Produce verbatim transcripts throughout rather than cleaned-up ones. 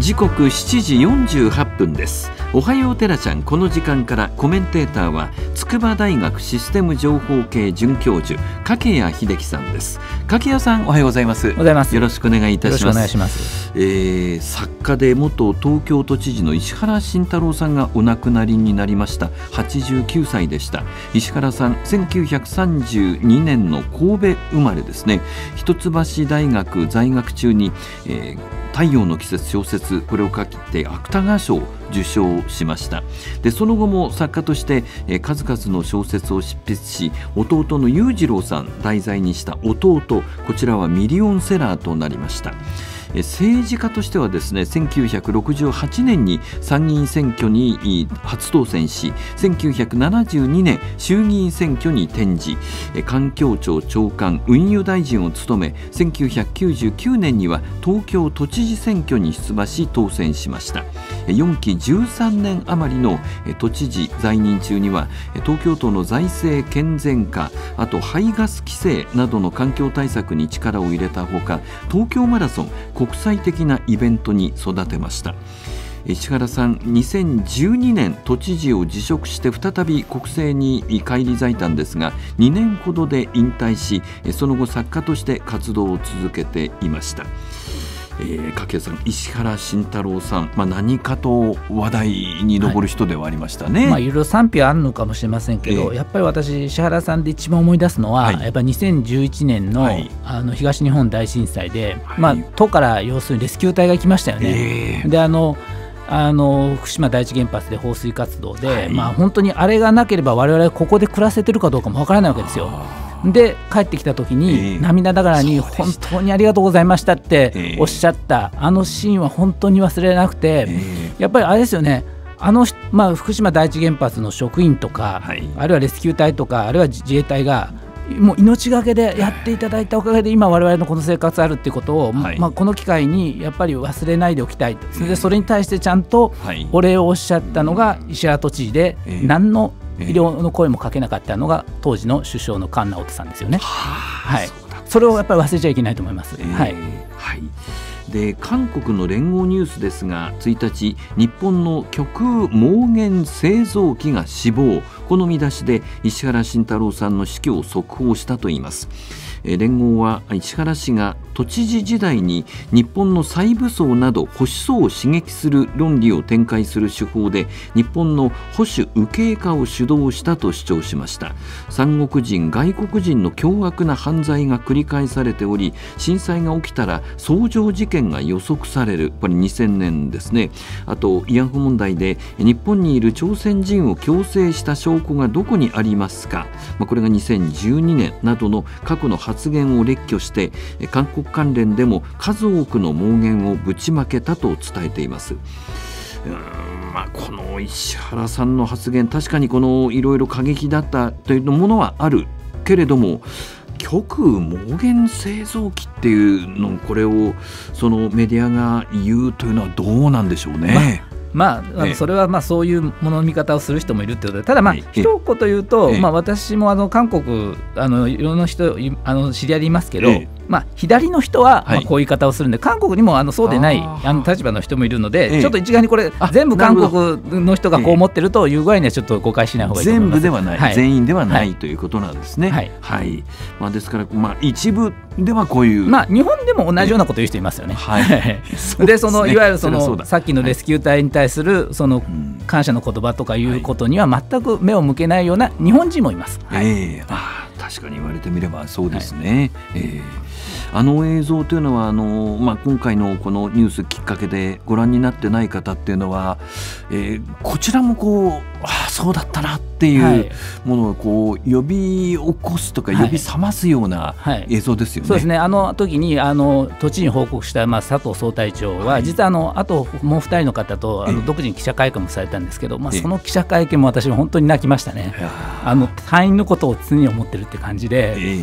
時刻しちじよんじゅうはっぷんです。おはようテラちゃん、この時間からコメンテーターは筑波大学システム情報系准教授掛谷秀樹さんです。掛谷さん、おはようございます。 おはようございます。 よろしくお願いいたします。 よろしくお願いします。 えー、作家で元東京都知事の石原慎太郎さんがお亡くなりになりました。はちじゅうきゅうさいでした。石原さん、せんきゅうひゃくさんじゅうにねんの神戸生まれですね。一橋大学在学中に、えー太陽の季節小説、これを書きて芥川賞を受賞しました。でその後も作家として、えー、数々の小説を執筆し、弟の裕次郎さん題材にした弟、こちらはミリオンセラーとなりました。政治家としてはですね、せんきゅうひゃくろくじゅうはちねんに参議院選挙に初当選し、せんきゅうひゃくななじゅうにねん衆議院選挙に転じ、環境庁長官運輸大臣を務め、せんきゅうひゃくきゅうじゅうきゅうねんには東京都知事選挙に出馬し当選しました。よんきじゅうさんねん余りの都知事在任中には、東京都の財政健全化、あと排ガス規制などの環境対策に力を入れたほか、東京マラソン国際的なイベントに育てました。石原さん、にせんじゅうにねん都知事を辞職して再び国政に返り咲いたんですが、にねんほどで引退し、その後作家として活動を続けていました。えー、掛谷さん、石原慎太郎さん、まあ、何かと話題に上る人ではありましたね。 はい、まあ、いろいろ賛否あるのかもしれませんけど、えー、やっぱり私石原さんで一番思い出すのは、はい、やっぱりにせんじゅういちねん の,、はい、あの東日本大震災で、はい、まあ、都から要するにレスキュー隊が来ましたよね。えー、であのあの福島第一原発で放水活動で、はい、まあ、本当にあれがなければ我々ここで暮らせてるかどうかもわからないわけですよ。で帰ってきた時に涙ながらに本当にありがとうございましたっておっしゃったあのシーンは本当に忘れなくて、やっぱりあれですよね、あの、まあ、福島第一原発の職員とか、はい、あるいはレスキュー隊とか、あるいは自衛隊がもう命がけでやっていただいたおかげで今我々のこの生活あるっていうことを、はい、まあ、この機会にやっぱり忘れないでおきたい。それでそれに対してちゃんとお礼をおっしゃったのが石原都知事で、何の医療の声もかけなかったのが当時の首相の菅直人さんですよね。はい、それをやっぱり忘れちゃいけないと思います。えーはいはい、で韓国の連合ニュースですが、ついたち、日本の極右妄言製造機が死亡、この見出しで石原慎太郎さんの死去を速報したといいます。連合は石原氏が都知事時代に日本の再武装など保守層を刺激する論理を展開する手法で日本の保守右傾化を主導したと主張しました。三国人、外国人の凶悪な犯罪が繰り返されており、震災が起きたら草状事件が予測される、これにせんねんですね。あと慰安婦問題で日本にいる朝鮮人を強制した証拠がどこにありますか、まあ、これがにせんじゅうにねんなどの過去の発言を列挙して、韓国関連でも数多くの妄言をぶちまけたと伝えています。うーん、まあ、この石原さんの発言、確かにこのいろいろ過激だったというものはあるけれども、極右妄言製造機っていうの、これをそのメディアが言うというのはどうなんでしょうね。 まあまあ、あのそれはまあそういうものの見方をする人もいるということで、ただまあ一言言うと、まあ私もあの韓国あのいろんな人あの知り合いでいますけど、まあ左の人はまあこういう言い方をするんで、韓国にもあのそうでないあの立場の人もいるので、ちょっと一概にこれ全部韓国の人がこう思ってるという具合にはちょっと誤解しない方がいいと思います。 全部ではない、全員ではないということなんですね。はいはい、まあ、ですから、まあ、一部ではこういう、 まあ、日本でも同じようなことを言う人いますよね。はい、でそのいわゆるそのさっきのレスキュー隊に対するその感謝の言葉とかいうことには全く目を向けないような日本人もいます。はい、 えーあ確かに言われてみればそうですね。はい、えーあの映像というのはあの、まあ、今回のこのニュースきっかけでご覧になってない方っていうのは、えー、こちらもこう、ああそうだったなっていうものをこう呼び起こすとか呼び覚ますような映像ですよね。 そうですね。あの時にあの都知事に報告した、まあ、佐藤総隊長は、はい、実はあのあともうふたりの方とあの独自に記者会見もされたんですけど、まあ、その記者会見も私は本当に泣きましたね。あの隊員のことを常に思ってるって感じで、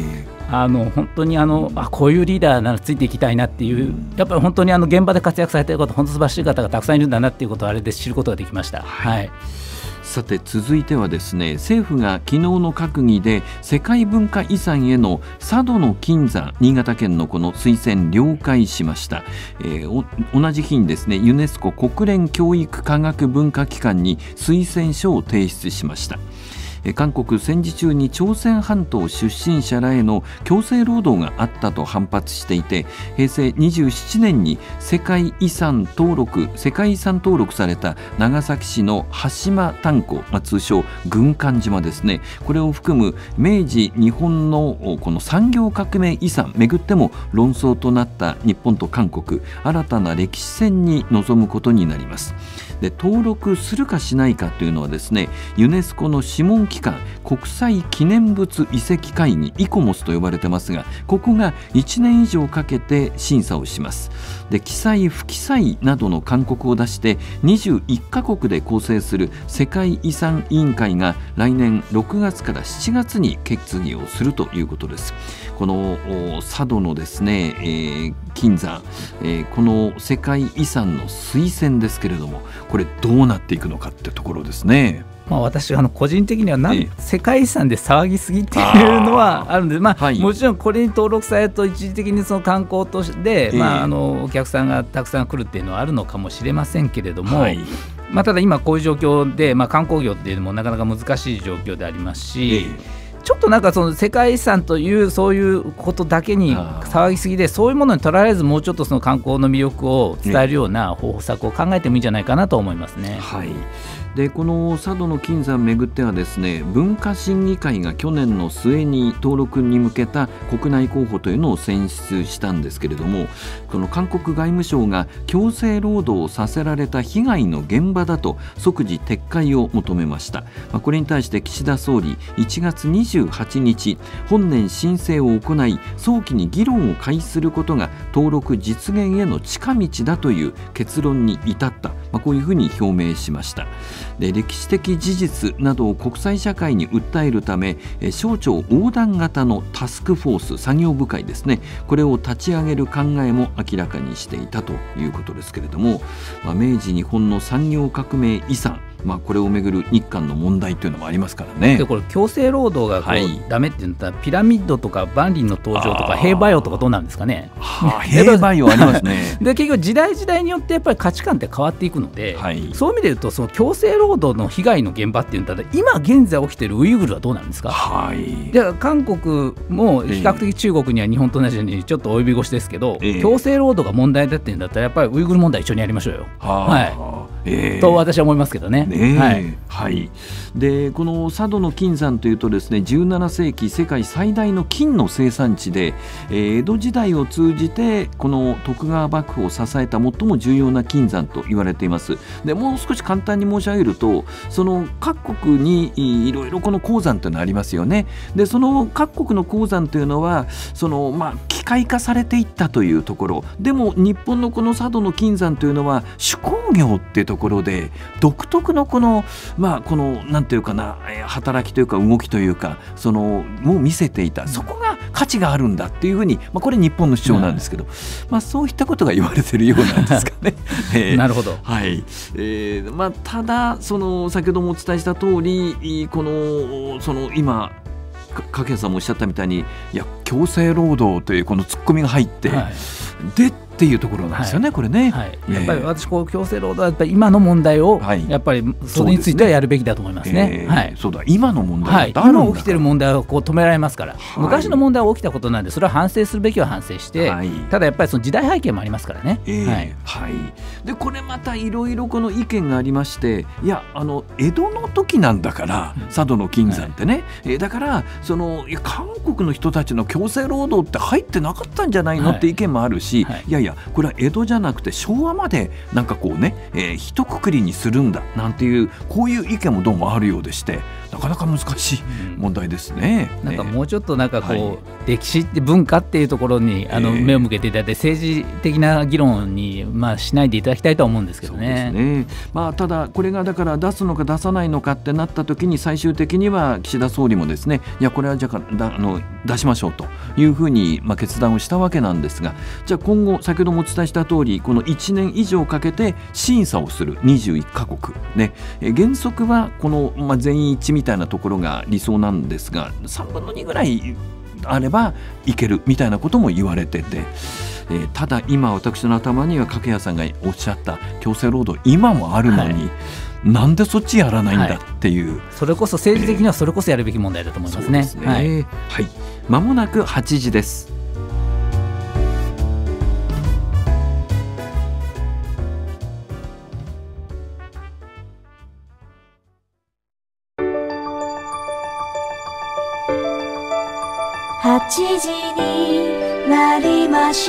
あの本当にあのあこういうリーダーならついていきたいなっていう、うん、やっぱり本当にあの現場で活躍されている方、本当素晴らしい方がたくさんいるんだなっていうことをあれで知ることができました。はい、はい、 さて続いてはですね、政府が昨日の閣議で世界文化遺産への佐渡島の金山、新潟県のこの推薦了解しました。えー、同じ日にですね、ユネスコ国連教育科学文化機関に推薦書を提出しました。韓国戦時中に朝鮮半島出身者らへの強制労働があったと反発していて、へいせいにじゅうななねんに世界遺産登録世界遺産登録された長崎市の羽島炭鉱、まあ、通称軍艦島ですね、これを含む明治日本のこの産業革命遺産めぐっても論争となった日本と韓国、新たな歴史戦に臨むことになります。で、登録するかしないかというのはですね、ユネスコの諮問機関国際記念物遺跡会議イコモスと呼ばれてますが、ここがいちねん以上かけて審査をします。で、記載不記載などの勧告を出してにじゅういっかこくで構成する世界遺産委員会が来年ろくがつからしちがつに決議をするということです。この佐渡のですね、えー、金山、えー、この世界遺産の推薦ですけれども、これどうなっていくのかってところですね。 まあ、私あの個人的にはなん、ええ、世界遺産で騒ぎすぎっていうのはあるんで、まあはい、もちろんこれに登録されると一時的にその観光として、えまあ、あのお客さんがたくさん来るっていうのはあるのかもしれませんけれども、はい、まあ、ただ今こういう状況で、まあ、観光業っていうのもなかなか難しい状況でありますし、えちょっとなんかその世界遺産というそういうことだけに騒ぎすぎで、そういうものにとらわれずもうちょっとその観光の魅力を伝えるような方策を考えてもいいんじゃないかなと思いますね。 はい、でこの佐渡の金山をめぐってはですね、文化審議会が去年の末に登録に向けた国内候補というのを選出したんですけれども、この韓国外務省が強制労働をさせられた被害の現場だと即時撤回を求めました。まあ、これに対して岸田総理いちがつにじゅうはちにち本年申請を行い、早期に議論を開始することが登録実現への近道だという結論に至った、まあ、こういうふうに表明しました。で、歴史的事実などを国際社会に訴えるため、省庁横断型のタスクフォース作業部会ですね、これを立ち上げる考えも明らかにしていたということですけれども、まあ、明治日本の産業革命遺産、まあ、これをめぐる日韓の問題というのもありますからね。 でこれ強制労働がこう、はい、ダメって言ったらピラミッドとか万里の登場とか兵馬俑とかどうなんですかね。 はあ、兵馬俑ありますね。 で結局時代時代によってやっぱり価値観って変わっていくので、はい、そういう意味で言うとその強制労働の被害の現場っていうんだったら今現在起きているウイグルはどうなんですか。はい、で韓国も比較的中国には日本と同じようにちょっと及び腰ですけど、えー、強制労働が問題だっていうんだったらやっぱりウイグル問題一緒にやりましょうよ。は、はいえー、と私は思いますけどね。ねはいはい、でこの佐渡の金山というとですね、じゅうななせいき世界最大の金の生産地で、えー、江戸時代を通じてこの徳川幕府を支えた最も重要な金山と言われています。でもう少し簡単に申し上げると、その各国にいろいろこの鉱山というのがありますよね。でその各国の鉱山というのはその、まあ、機械化されていったというところでも、日本のこの佐渡の金山というのは手工業っていうところで独特のこのまあこのなんていうかな、働きというか動きというかそのもう見せていた、そこが価値があるんだっていうふうに、まあ、これ日本の主張なんですけど、うん、まあ、そういったことが言われているようなんですかね。 えー、なるほど、 はいえーまあ、ただその先ほどもお伝えした通り、このその今掛谷さんもおっしゃったみたいに、いや強制労働というこのツッコミが入って、はい、でっていうところなんですよね、はい、これね、はい、 やっぱり私こう強制労働はやっぱり今の問題を、はい、やっぱりそれについてはやるべきだと思いますね。 えーはい、そうだ今の問題は、 はい、今起きている問題をこう止められますから、はい、昔の問題は起きたことなんでそれは反省するべきは反省して、はい、ただやっぱりその時代背景もありますからね。えーはいはい、でこれまたいろいろこの意見がありまして、いやあの江戸の時なんだから佐渡の金山ってね、はいえー、だからそのいや韓国の人たちの強制労働って入ってなかったんじゃないの、はい、って意見もあるし、はい、いやいやこれは江戸じゃなくて昭和までなんかこうね、えー、一括りにするんだなんていうこういう意見もどうもあるようでして、なかなか難しい問題ですね、 うん、なんかもうちょっとなんかこう、 はい、 歴史って文化っていうところにあの目を向けていただいて、政治的な議論にまあしないでいただきたいとは思うんですけどね。 そうですね、まあ、ただこれがだから出すのか出さないのかってなった時に最終的には岸田総理もですね、いやこれはじゃあだあの出しましょうというふうにまあ決断をしたわけなんですが、じゃあ今後先ほどもお伝えした通りこのいちねん以上かけて審査をするにじゅういっかこく、ね、え原則はこの、まあ、全員一致みたいなところが理想なんですが、さんぶんのにぐらいあればいけるみたいなことも言われてて、えー、ただ今私の頭には掛谷さんがおっしゃった強制労働今もあるのに、はい、なんでそっちやらないんだっていう、 はい、それこそ政治的にはそれこそやるべき問題だと思いますね。 そうですね、はい、はい、間もなくはちじです。 はちじになりました。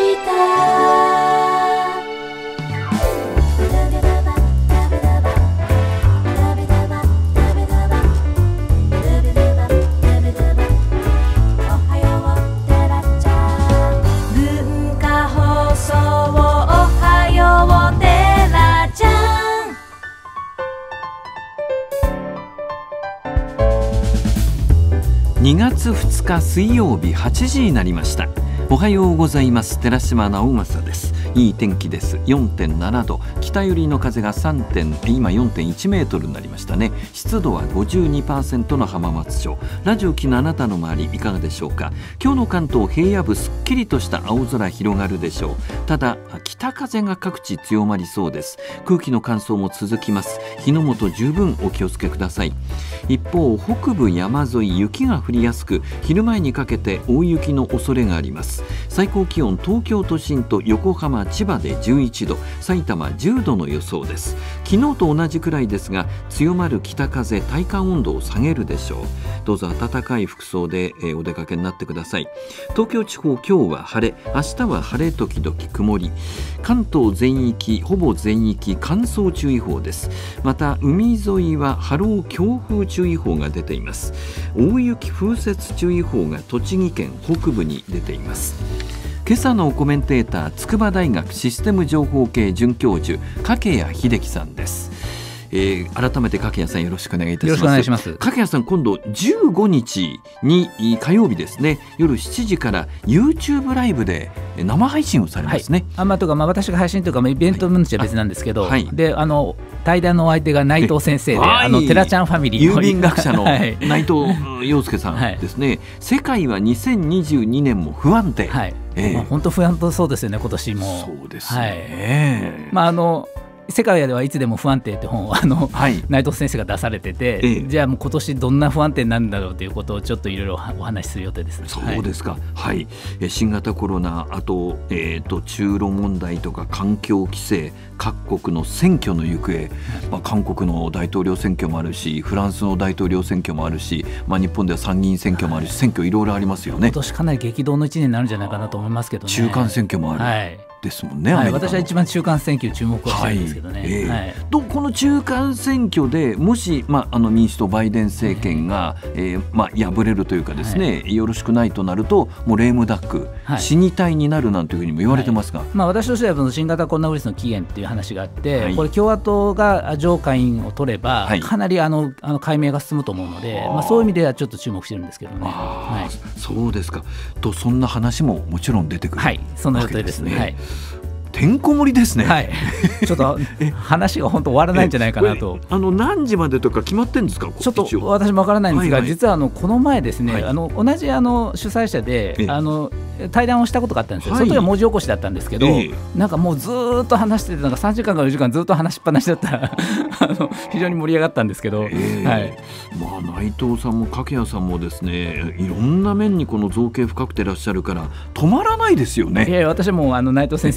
文化放送おはようテラちゃん。 にがつふつか水曜日はちじになりました。おはようございます。寺島直政です。いい天気です。 よんてんななど、北寄りの風がさんてん今 よんてんいちメートルになりましたね。湿度は ごじゅうにパーセント の浜松町。ラジオ機のあなたの周りいかがでしょうか。今日の関東平野部すっきりとした青空広がるでしょう。ただ北風が各地強まりそうです。空気の乾燥も続きます。火の元十分お気をつけください。一方北部山沿い雪が降りやすく、昼前にかけて大雪の恐れがあります。最高気温東京都心と横浜千葉でじゅういちど、埼玉じゅうどの予想です。昨日と同じくらいですが、強まる北風体感温度を下げるでしょう。どうぞ暖かい服装で、えー、お出かけになってください。東京地方今日は晴れ、明日は晴れ時々曇り。関東全域ほぼ全域乾燥注意報です。また海沿いは波浪強風注意報が出ています。大雪風雪注意報が栃木県北部に出ています。今朝のコメンテーター、筑波大学システム情報系准教授掛谷秀樹さんです。えー、改めて掛谷さんよろしくお願いいたします。 よろしくお願いします。 掛谷さん、今度じゅうごにちに火曜日ですね、夜しちじから YouTube ライブで生配信をされますね。 はい、あまあ、とかまあ私が配信というか、まあ、イベント分じゃ別なんですけど、はい、であの対談のお相手が内藤先生で、あの寺ちゃんファミリーの郵便学者の内藤陽介さんですね。はい、世界はにせんにじゅうにねんも不安定。はい、 えーまあ、本当不安定そうですよね、今年も。 そうですね。 はい、まああの世界ではいつでも不安定って本をあの、はい、内藤先生が出されてて、ええ、じゃあもう今年どんな不安定になるんだろうということをちょっといろいろお話しする予定です。 そうですか。はい、はい、新型コロナ、あと、えーと、中ロ問題とか環境規制、各国の選挙の行方、まあ、韓国の大統領選挙もあるし、フランスの大統領選挙もあるし、まあ、日本では参議院選挙もあるし、はい、選挙いろいろありますよね。 今年かなり激動のいちねんになるんじゃないかなと思いますけどね。 中間選挙もある、はいですもんね。 はい、私は一番中間選挙に注目をしてるんですけどね。はい、えーはい、 とこの中間選挙でもし、まあ、あの民主党バイデン政権が、えーまあ、敗れるというかですね、はい、よろしくないとなるともうレームダック、はい、死に体になるなんていうふうにも言われてますが、はい、 まあ、私としては新型コロナウイルスの起源っていう話があって、はい、これ共和党が上下院を取れば、はい、かなりあのあの解明が進むと思うので、まあ、そういう意味ではちょっと注目してるんですけどね。はい、 そうですか。とそんな話ももちろん出てくる、 はい、その予定ですね。はい、 てんこ盛りですね。 はい、ちょっと話が本当終わらないんじゃないかなと。 あの何時までとか決まってるんですか。 ちょっと私もわからないんですが、はいはい、実はあのこの前ですね、はい、あの同じあの主催者であの対談をしたことがあったんですよ。はい、その時は文字起こしだったんですけど、えー、なんかもうずっと話してて、なんかさんじかんからよじかんずっと話しっぱなしだったらあの非常に盛り上がったんですけど、えーはい、 まあ、内藤さんも掛谷さんもですね、いろんな面にこの造形深くてらっしゃるから止まらないですよね。 いやいや、私もあの内藤先生にいろいろ教え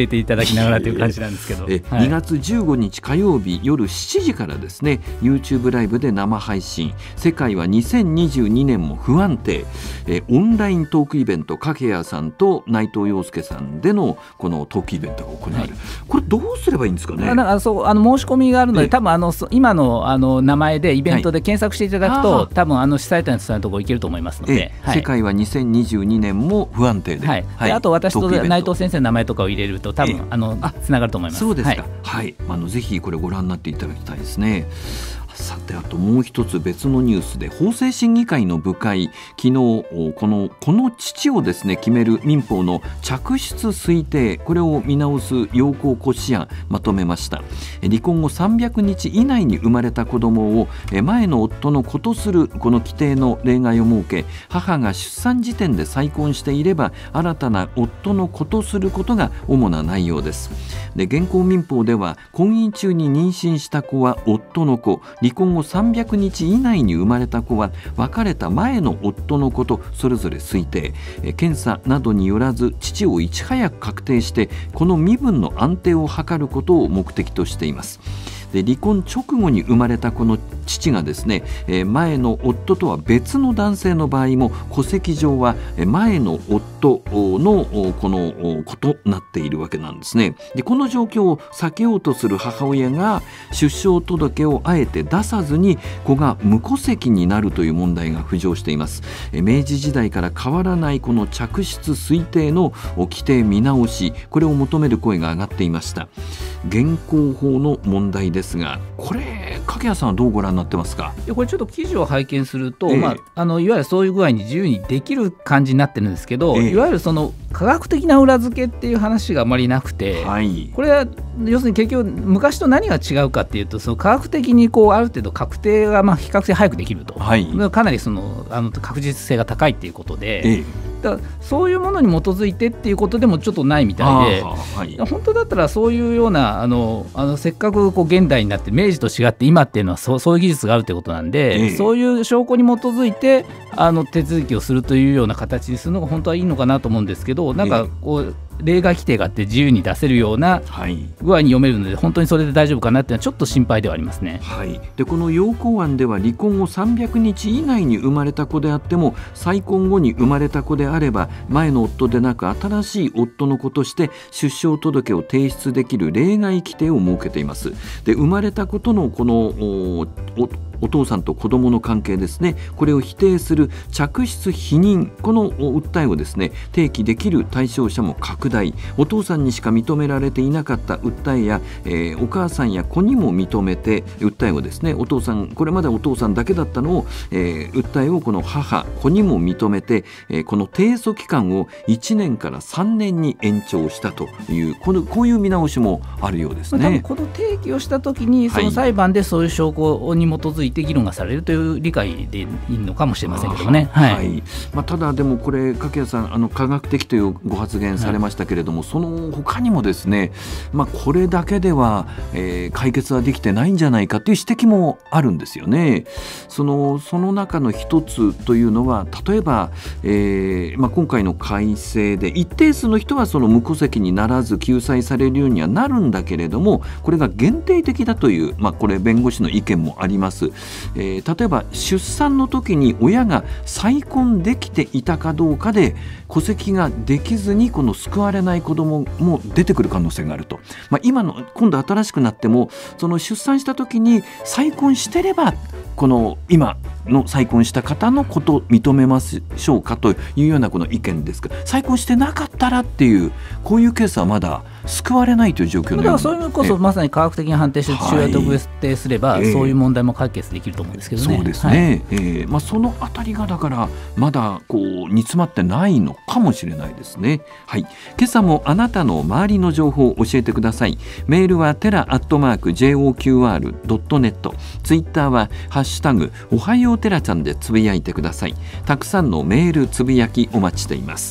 えていただきながらという感じなんですけど、 え、はい、にがつじゅうごにち火曜日夜しちじからですね YouTube ライブで生配信、世界はにせんにじゅうにねんも不安定、えオンライントークイベント、掛谷さんと内藤陽介さんでのこのトークイベントが行われる、はい、これどうすればいいんですかね。 あなんかそうあの申し込みがあるので、多分あの今の、あの名前でイベントで検索していただくと、はい、多分あの主催者のところ行けると思いますので、 はい、世界はにせんにじゅうにねんも不安定で、 はいはい、であと私と内藤先生の名前とかを入れると多分、えー、あのつながると思います。 そうですか、はいはい、あのぜひこれご覧になっていただきたいですね。さて、あともう一つ別のニュースで、法制審議会の部会、昨日このこの父をですね決める民法の嫡出推定、これを見直す要項骨子案まとめました。離婚後さんびゃくにち以内に生まれた子どもを前の夫の子とするこの規定の例外を設け、母が出産時点で再婚していれば新たな夫の子とすることが主な内容です。で、現行民法では婚姻中に妊娠した子は夫の子、離婚後さんびゃくにち以内に生まれた子は別れた前の夫の子とそれぞれ推定、検査などによらず父をいち早く確定してこの身分の安定を図ることを目的としています。で、離婚直後に生まれたこの父がですね、前の夫とは別の男性の場合も戸籍上は前の夫のこの子となっているわけなんですね。で、この状況を避けようとする母親が出生届をあえて出さずに子が無戸籍になるという問題が浮上しています。明治時代から変わらないこの嫡出推定の規定見直し、これを求める声が上がっていました。現行法の問題ですが、これ掛谷さんはどうご覧になってますか。 これちょっと記事を拝見すると、えーまあ、あのいわゆるそういう具合に自由にできる感じになってるんですけど、えー、いわゆるその科学的な裏付けっていう話があまりなくて、はい、これは要するに結局昔と何が違うかっていうと、その科学的にこうある程度確定がまあ比較的早くできると、はい、かなりそのあの確実性が高いっていうことで、えーだからそういうものに基づいてっていうことでもちょっとないみたいで、はい、本当だったらそういうようなあのあのせっかくこう現代になって明治と違って今っていうのはそう、そういう技術があるということなんで、ええ、そういう証拠に基づいてあの手続きをするというような形にするのが本当はいいのかなと思うんですけど、なんかこう、ええ例外規定があって自由に出せるような具合に読めるので、本当にそれで大丈夫かなっていうのはちょっと心配ではありますね。 はい、でこの要項案では離婚後さんびゃくにち以内に生まれた子であっても再婚後に生まれた子であれば前の夫でなく新しい夫の子として出生届を提出できる例外規定を設けています。で、生まれた子とのこのおおお父さんと子供の関係ですね、これを否定する嫡出否認、この訴えをですね提起できる対象者も拡大、お父さんにしか認められていなかった訴えや、えー、お母さんや子にも認めて訴えをですね、お父さん、これまでお父さんだけだったのを、えー、訴えをこの母、子にも認めて、えー、この提訴期間をいちねんからさんねんに延長したというこのこういう見直しもあるようですね。 多分この提起をしたときにその裁判でそういう証拠に基づいて議論がされるという理解でいいのかもしれませんけどもね。はいはい、 まあ、ただでもこれ掛谷さん、あの科学的というご発言されましたけれども、はい、その他にもですね、まあ、これだけでは、えー、解決はできてないんじゃないかという指摘もあるんですよね。その、その中の一つというのは例えば、えーまあ、今回の改正で一定数の人はその無戸籍にならず救済されるようにはなるんだけれども、これが限定的だという、まあ、これ弁護士の意見もあります。えー、例えば出産の時に親が再婚できていたかどうかで戸籍ができずにこの救われない子どもも出てくる可能性があると、まあ、今の今度新しくなってもその出産した時に再婚してればこの今の再婚した方のことを認めましょうかというようなこの意見ですが、再婚してなかったらっていうこういうケースはまだ救われないという状況のような、 だからそういうのこそまさに科学的に判定して父親と特定すれば、はい、そういう問題も解決できると思うんですけどね。 そうですね、はい、えーまあ、そのあたりがだからまだこう煮詰まってないのかもしれないですね。はい、今朝もあなたの周りの情報を教えてください。メールはテラアットマーク ジェイオーキューアールドットネット、ツイッターはハッシュタグおはようテラちゃんでつぶやいてください。たくさんのメールつぶやきお待ちしています。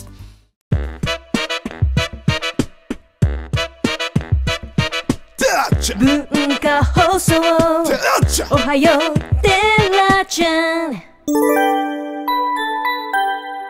文化放送おはようテラちゃん。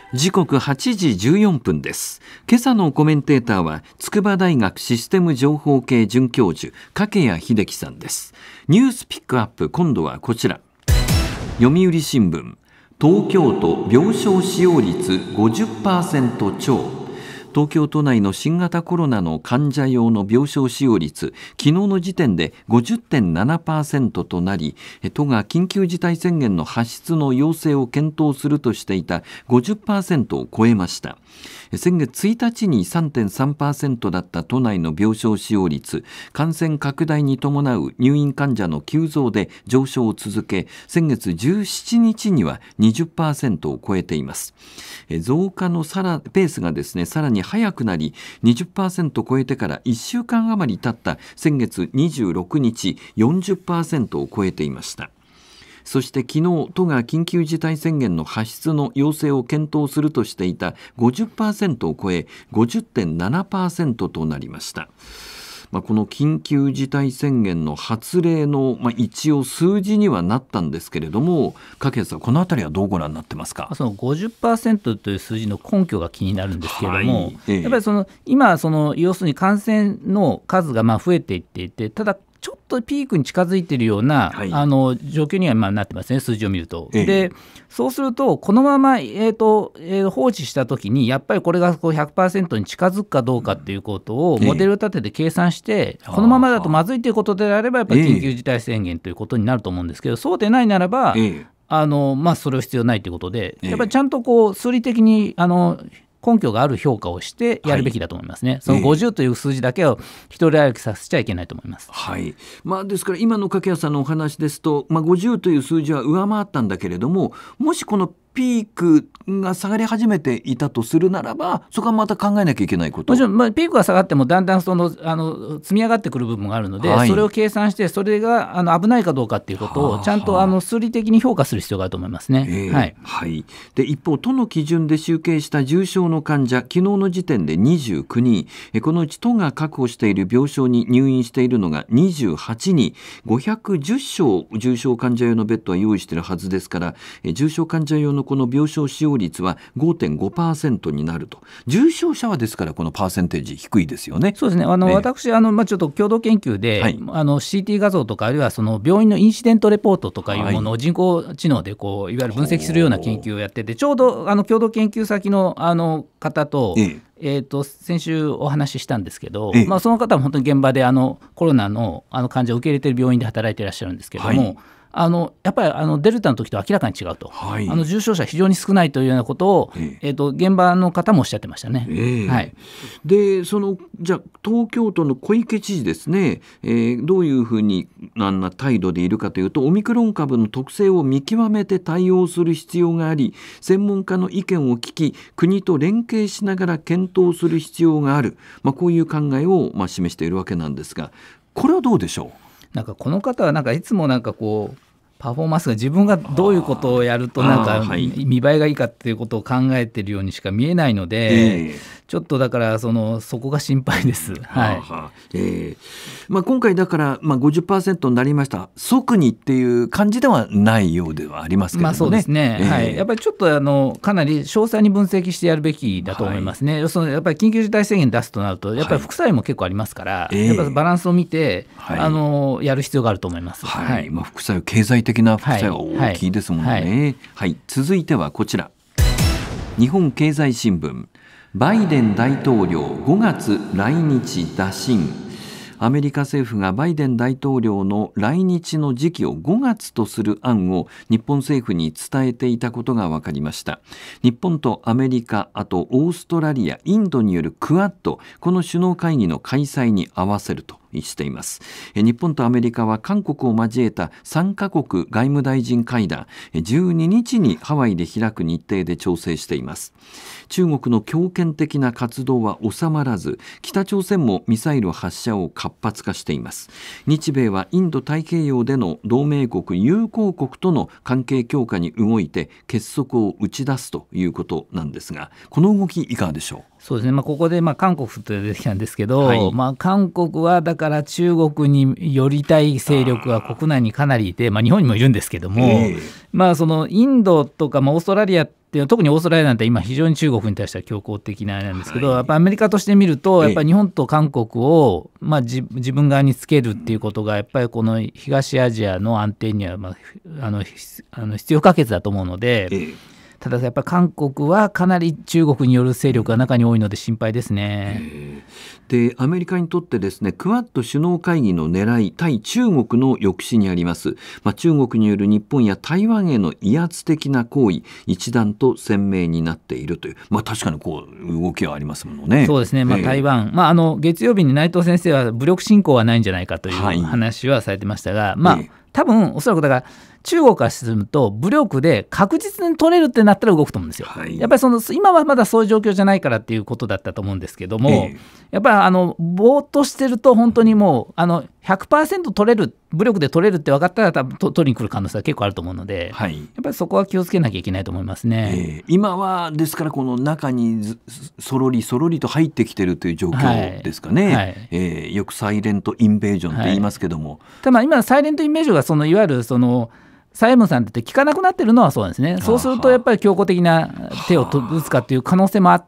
時刻はちじじゅうよんぷんです。今朝のコメンテーターは筑波大学システム情報系准教授掛谷秀樹さんです。ニュースピックアップ、今度はこちら。読売新聞、東京都病床使用率 ごじゅっパーセント 超。東京都内の新型コロナの患者用の病床使用率、昨日の時点で ごじゅってんななパーセント となり、都が緊急事態宣言の発出の要請を検討するとしていた ごじゅっパーセント を超えました。先月ついたちに さんてんさんパーセント だった都内の病床使用率、感染拡大に伴う入院患者の急増で上昇を続け、先月じゅうしちにちには にじゅっパーセント を超えています。増加のさらペースがですね、さらに早くなり にじゅっパーセント 超えてからいっしゅうかん余り経った先月にじゅうろくにち よんじゅっパーセント を超えていました。そして昨日、都が緊急事態宣言の発出の要請を検討するとしていた ごじゅっパーセント を超え ごじゅってんななパーセント となりました。まあ、この緊急事態宣言の発令の、まあ、一応数字にはなったんですけれども、掛谷さん、このあたりはどうご覧になってますか。 その ごじゅっパーセント という数字の根拠が気になるんですけれども、 はいええ、 やっぱりその今その要するに感染の数がまあ増えていっていて、ただちょっとピークに近づいているような、はい、あの状況にはまあなってますね、数字を見ると。ええ、でそうするとこのまま、えーとえー、放置したときにやっぱりこれがこう ひゃくパーセント に近づくかどうかということをモデルを立てて計算して、ええ、このままだとまずいということであればやっぱり緊急事態宣言ということになると思うんですけど、ええ、そうでないならば、ええあのまあ、それは必要ないということで、やっぱりちゃんとこう数理的にあの根拠がある評価をしてやるべきだと思いますね。はい、そのごじゅうという数字だけを一人歩きさせちゃいけないと思います。 はいまあ、ですから今の掛谷さんのお話ですと、まあ、ごじゅうという数字は上回ったんだけれども、もしこのピークが下がり始めていたとするならば、そこはまた考えなきゃいけないこと。 もちろん、まあ、ピークが下がってもだんだんそのあの積み上がってくる部分があるので、はい、それを計算してそれがあの危ないかどうかということをちゃんとあの数理的に評価する必要があると思いますね。 えーはいはい、で一方、都の基準で集計した重症の患者、昨日の時点でにじゅうきゅうにん、このうち都が確保している病床に入院しているのがにじゅうはちにん、ごひゃくじゅっしょう重症患者用のベッドは用意しているはずですから、重症患者用のこの病床使用率は ごてんごパーセント になると。重症者はですからこのパーセンテージ低いですよね。 そうですね、あの、えー、私あの、まあ、ちょっと共同研究で、はい、あの シーティー 画像とかあるいはその病院のインシデントレポートとかいうものを人工知能でこういわゆる分析するような研究をやってて、ちょうどあの共同研究先のあの方と、えーえー、と先週お話ししたんですけど、えーまあ、その方は本当に現場であのコロナ の, あの患者を受け入れている病院で働いていらっしゃるんですけれども、はい、あのやっぱりあのデルタの時と明らかに違うと、はい、あの重症者非常に少ないというようなことを、えーえー、と現場の方もおっしゃってましたね。えーはい、 でそのじゃあ東京都の小池知事ですね、えー、どういうふうになな態度でいるかというと、オミクロン株の特性を見極めて対応する必要があり、専門家の意見を聞き国と連携しながら検討する必要がある、まあ、こういう考えをまあ示しているわけなんですが、これはどうでしょう。 なんかこの方はなんかいつもなんかこうパフォーマンスが自分がどういうことをやるとなんか見栄えがいいかっていうことを考えているようにしか見えないので、えー、ちょっとだからそのそこが心配です。はいはえーまあ、今回だから、まあ、ごじゅっパーセント になりました。即にっていう感じではないようではありますけどね。 まあ、そうですね、えーはい、やっぱりちょっとあのかなり詳細に分析してやるべきだと思いますね。はい、そのやっぱり緊急事態宣言出すとなるとやっぱり副作用も結構ありますから、はい、やっぱりバランスを見て、はい、あのやる必要があると思います。 はいはいまあ、副作用経済的な副作用大きいですもんね。はいはいはい、続いてはこちら、日本経済新聞、バイデン大統領ごがつ来日打診。アメリカ政府がバイデン大統領の来日の時期をごがつとする案を日本政府に伝えていたことが分かりました。日本とアメリカ、あとオーストラリア、インドによるクアッド、この首脳会議の開催に合わせるとしています。日本とアメリカは韓国を交えたさんかこく外務大臣会談、じゅうににちにハワイで開く日程で調整しています。中国の強権的な活動は収まらず、北朝鮮もミサイル発射を活発化しています。日米はインド太平洋での同盟国友好国との関係強化に動いて結束を打ち出すということなんですが、この動きいかがでしょう。 そうですね、まあ、ここでまあ韓国と出てきたんですけど、はい、まあ、韓国はだから中国に寄りたい勢力が国内にかなりいて、まあ、日本にもいるんですけども、えーまあ、そのインドとか、まあ、オーストラリアって特にオーストラリアなんて今非常に中国に対しては強硬的なんですけど、はい、やっぱアメリカとして見るとやっぱり日本と韓国を、まあ、自, 自分側につけるっていうことがやっぱりこの東アジアの安定には、まあ、あのあの必要不可欠だと思うので、えーただやっぱり韓国はかなり中国による勢力が中に多いので心配ですね。 でアメリカにとってですね、クアッド首脳会議の狙い、対中国の抑止にあります、まあ、中国による日本や台湾への威圧的な行為一段と鮮明になっているという、まあ、確かにこう動きはありますもんね。 そうですね、まあ、台湾、えーまあ、あの月曜日に内藤先生は武力侵攻はないんじゃないかという話はされてましたが、はいまあえー多分おそらくだから中国からすると武力で確実に取れるってなったら動くと思うんですよ、はい、やっぱりその今はまだそういう状況じゃないからっていうことだったと思うんですけども、えー、やっぱりあのぼーっとしてると本当にもうあの ひゃくパーセント 取れる武力で取れるって分かったら多分と取りに来る可能性は結構あると思うので、はい、やっぱりそこは気をつけなきゃいけないと思いますね、 えー、今はですからこの中にそろりそろりと入ってきてるという状況ですかね、はいはいえー、よくサイレントインベージョンって言いますけども、はい、 ただ今サイレントインベージョンがそのいわゆるその蔡英文さんって聞かなくなってるのはそうなんですね。そうするとやっぱり強硬的な手を打つかという可能性もあって、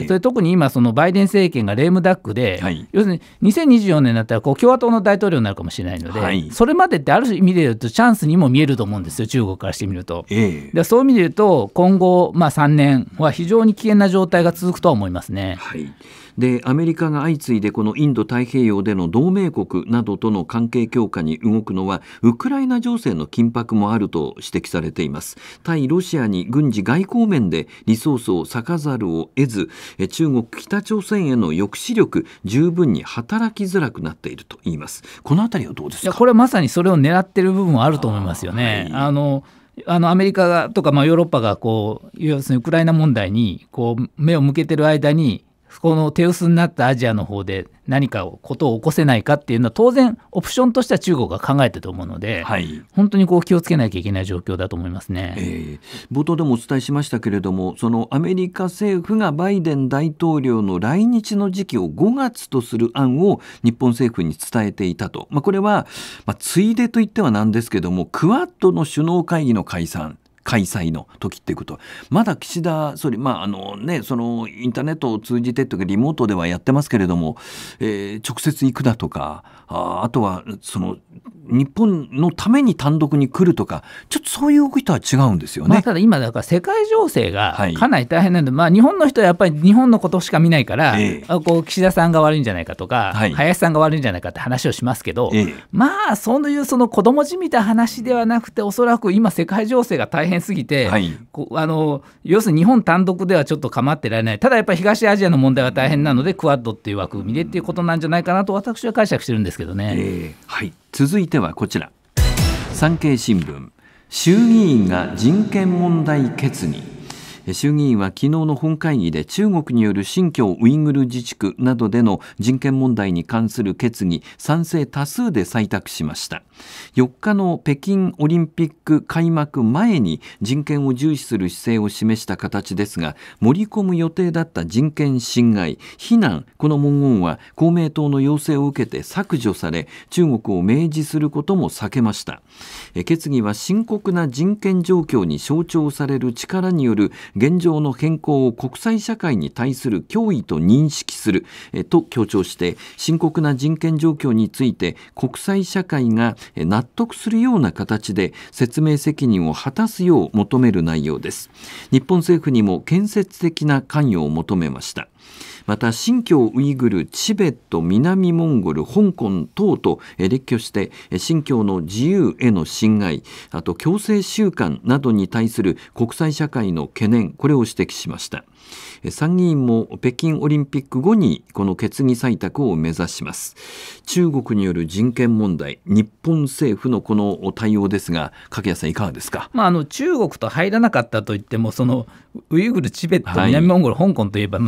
それ特に今そのバイデン政権がレームダックで、はい、要するににせんにじゅうよねんになったらこう共和党の大統領になるかもしれないので、はい、それまでってある意味で言うとチャンスにも見えると思うんですよ、中国からしてみると、えー、でそういう意味で言うと今後、まあ、さんねんは非常に危険な状態が続くとは思いますね。 はいでアメリカが相次いでこのインド太平洋での同盟国などとの関係強化に動くのはウクライナ情勢の緊迫もあると指摘されています。対ロシアに軍事外交面でリソースを割かざるを得ず、中国北朝鮮への抑止力十分に働きづらくなっているといいます。このあたりはどうですか。 いやこれはまさにそれを狙っている部分はあると思いますよね。あ、はい、あのあのアメリカがとか、まあ、ヨーロッパがこう要するにウクライナ問題にこう目を向けている間にこの手薄になったアジアの方で何かことを起こせないかっていうのは当然オプションとしては中国が考えてると思うので、はい、本当にこう気をつけなきゃいけない状況だと思いますね、 えー、冒頭でもお伝えしましたけれども、そのアメリカ政府がバイデン大統領の来日の時期をごがつとする案を日本政府に伝えていたと、まあ、これは、まあ、ついでと言ってはなんですけどもクアッドの首脳会議の解散開催の時っていうことはまだ岸田総理、まああのね、そのインターネットを通じてというかリモートではやってますけれども、えー、直接行くだとか あ, あとはその日本のために単独に来るとかちょっとそういう動きとは違うんですよね、 まあ、ただ今だから世界情勢がかなり大変なんで、はいまあ、日本の人はやっぱり日本のことしか見ないから、えー、こう岸田さんが悪いんじゃないかとか、はい、林さんが悪いんじゃないかって話をしますけど、えー、まあそういうその子供じみた話ではなくておそらく今世界情勢が大変すぎて、はい、こあの要するに日本単独ではちょっと構ってられない。ただやっぱり東アジアの問題は大変なのでクアッドっていう枠組みでっていうことなんじゃないかなと私は解釈してるんですけどね、えーはい、続いてはこちら産経新聞、衆議院が人権問題決議。衆議院は昨日の本会議で中国による新疆ウイグル自治区などでの人権問題に関する決議賛成多数で採択しました。よっかの北京オリンピック開幕前に人権を重視する姿勢を示した形ですが、盛り込む予定だった人権侵害、非難、この文言は公明党の要請を受けて削除され、中国を明示することも避けました。決議は深刻な人権状況に象徴される力による現状の変更を国際社会に対する脅威と認識すると強調して、深刻な人権状況について国際社会が納得するような形で説明責任を果たすよう求める内容です。日本政府にも建設的な関与を求めました。また新疆ウイグル、チベット、南モンゴル、香港等と列挙して新疆の自由への侵害、あと強制収監などに対する国際社会の懸念、これを指摘しました。参議院も北京オリンピック後にこの決議採択を目指します。中国による人権問題、日本政府のこの対応ですが、掛谷さんいかがですか。 まあ、あの中国と入らなかったといっても、そのウイグル、チベット、南モンゴル、はい、香港といえば、まあ、中国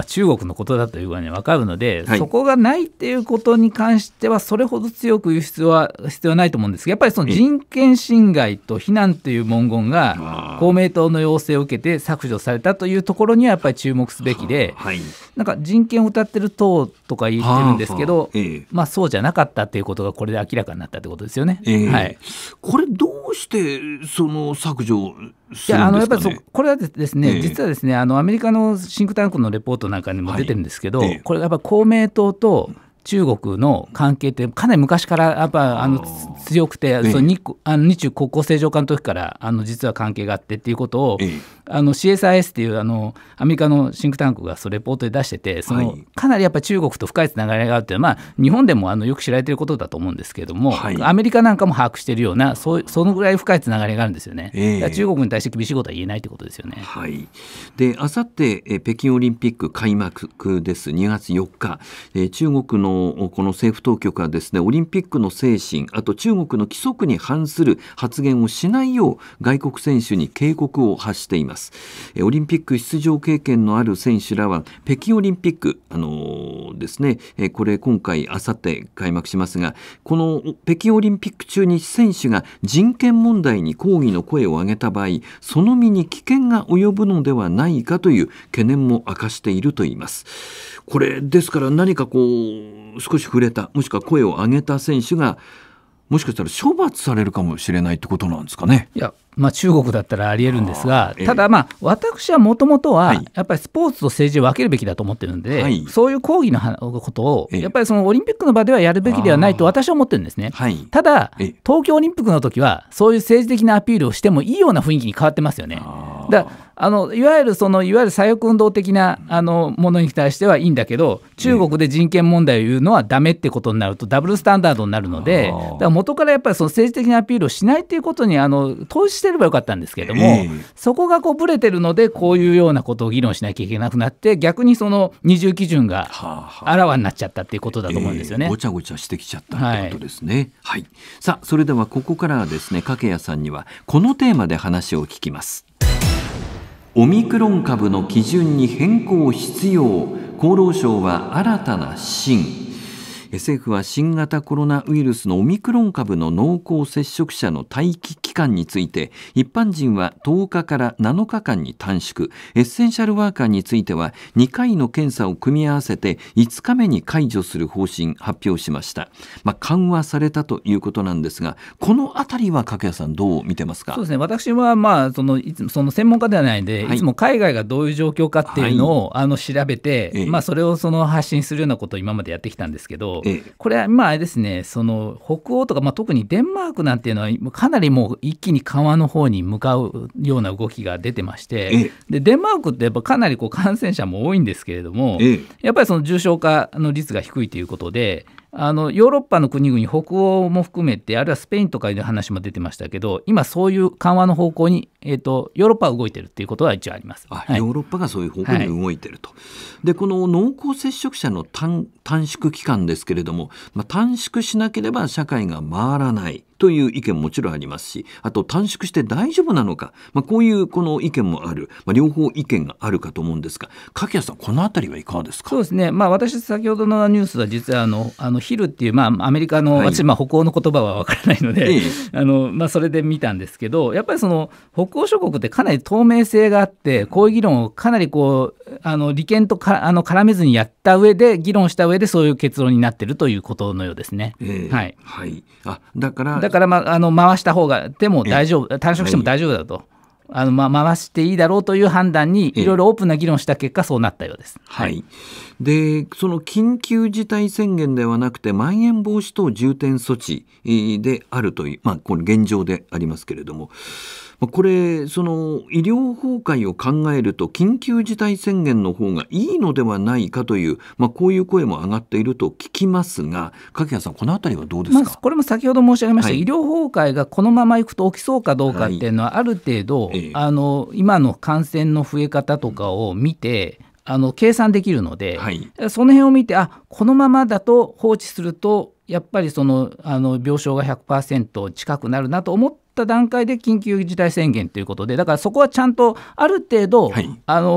国のことだというのが分かるので、 はい、 そこがないっていうことに関してはそれほど強く言う必要は必要はないと思うんですが、やっぱりその人権侵害と非難という文言が公明党の要請を受けて削除されたというところにはやっぱり注目すべきで、 はい、 なんか人権を謳ってる党とか言ってるんですけど、 えーまあ、そうじゃなかったということがこれで明らかになったということですよね。 えーはい、 これどうしてその削除するんですかね。 いやあのやっぱりそこれはですね、 えー、 実はですねあのアメリカのシンクタンクのレポートなんかにも出てるんですけど、 はいえー、 これやっぱり公明党と中国の関係ってかなり昔からやっぱあの強くて、その 日, あの日中国交正常化の時からあの実は関係があってっていうことを、ええ、あの シーエスアイエス っていうあのアメリカのシンクタンクがそのレポートで出してて、その、はい、かなりやっぱり中国と深いつながりがあるっていうのは、まあ、日本でもあのよく知られていることだと思うんですけれども、はい、アメリカなんかも把握しているような そ, そのぐらい深いつながりがあるんですよね。ええ、だから中国に対して厳しいことは言えないということですよね。 はい、であさって北京オリンピック開幕ですにがつよっか、え中国のこの政府当局はですね、オリンピックの精神、あと中国の規則に反する発言をしないよう外国選手に警告を発しています。オリンピック出場経験のある選手らは北京オリンピック、あのー、ですね、これ今回あさって開幕しますが、この北京オリンピック中に選手が人権問題に抗議の声を上げた場合、その身に危険が及ぶのではないかという懸念も明かしているといいます。これですから何かこう少し触れた、もしくは声を上げた選手がもしかしたら処罰されるかもしれないってことなんですかね。 いや、まあ、中国だったらありえるんですが、ただまあ私はもともとはやっぱりスポーツと政治を分けるべきだと思ってるんで、はい、そういう抗議のことをやっぱりそのオリンピックの場ではやるべきではないと私は思ってるんですね。はい、ただ東京オリンピックの時はそういう政治的なアピールをしてもいいような雰囲気に変わってますよね。だあのいわゆるそのいわゆる左翼運動的なあのものに対してはいいんだけど、中国で人権問題を言うのはダメってことになるとダブルスタンダードになるので、だから元からやっぱりその政治的なアピールをしないっていうことにあの投資してればよかったんですけれども、えー、そこがこうブレてるのでこういうようなことを議論しなきゃいけなくなって、逆にその二重基準があらわになっちゃったっていうことだと思うんですよね。 えー、ごちゃごちゃしてきちゃったってことですね。はいはい、さあそれではここからはですね、掛谷さんにはこのテーマで話を聞きます。オミクロン株の基準に変更必要、厚労省は新たな指針。政府は新型コロナウイルスのオミクロン株の濃厚接触者の待機期間について、一般人はとおかからなのかかんに短縮、エッセンシャルワーカーについてはにかいの検査を組み合わせていつかめに解除する方針発表しました。まあ、緩和されたということなんですが、このあたりは掛谷さんどう見てますか。 そうですね、私はまあそのいつもその専門家ではないので、はい、いつも海外がどういう状況かっていうのを、はい、あの調べて、ええまあ、それをその発信するようなことを今までやってきたんですけど、ええ、これはまああれですね、その北欧とか、まあ、特にデンマークなんていうのはかなりもう一気に緩和の方に向かうような動きが出てまして、ええ、でデンマークってやっぱかなりこう感染者も多いんですけれども、ええ、やっぱりその重症化の率が低いということで、あのヨーロッパの国々北欧も含めて、あるいはスペインとかいう話も出てましたけど、今そういう緩和の方向に、えーと、ヨーロッパは動いてるっていうことは一応あります。 あ、はい、ヨーロッパがそういう方向に動いてると、はい、でこの濃厚接触者の 短, 短縮期間ですけれども、まあ、短縮しなければ社会が回らないという意見ももちろんありますし、あと短縮して大丈夫なのか、まあ、こういうこの意見もある、まあ、両方意見があるかと思うんですが、掛谷さんこのあたりはいかがですか。 そうですね、まあ、私先ほどのニュースは実はあのあのヒルっていう、まあ、アメリカの、はい、私、まあ、北欧の言葉は分からないので、ええあのまあ、それで見たんですけど、やっぱりその北欧諸国ってかなり透明性があって、こういう議論をかなりこうあの利権とかあの絡めずにやった上で議論した上でそういう結論になっているということのようですね。ええはいはい、あだからだから、まあ、あの回した方がでも大丈夫、短縮しても大丈夫だと、はい、あのまあ、回していいだろうという判断にいろいろオープンな議論した結果そうなったようです。 はい、でその緊急事態宣言ではなくてまん延防止等重点措置であるという、まあ、これ現状でありますけれども、これその医療崩壊を考えると緊急事態宣言の方がいいのではないかという、まあ、こういう声も上がっていると聞きますが、掛谷さんこのあたりはどうですか。まあ、 これも先ほど申し上げました、はい、医療崩壊がこのままいくと起きそうかどうかっていうのはある程度、はい、あの今の感染の増え方とかを見てあの計算できるので、はい、その辺を見て、あこのままだと放置するとやっぱりそのあの病床が ひゃくパーセント 近くなるなと思った段階で緊急事態宣言ということで、だからそこはちゃんとある程度、はい、あの